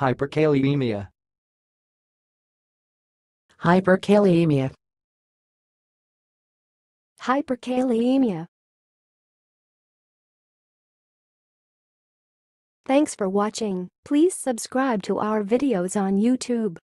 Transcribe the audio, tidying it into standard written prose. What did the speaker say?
Hyperkalemia. Hyperkalemia. Hyperkalemia. Thanks for watching. Please subscribe to our videos on YouTube.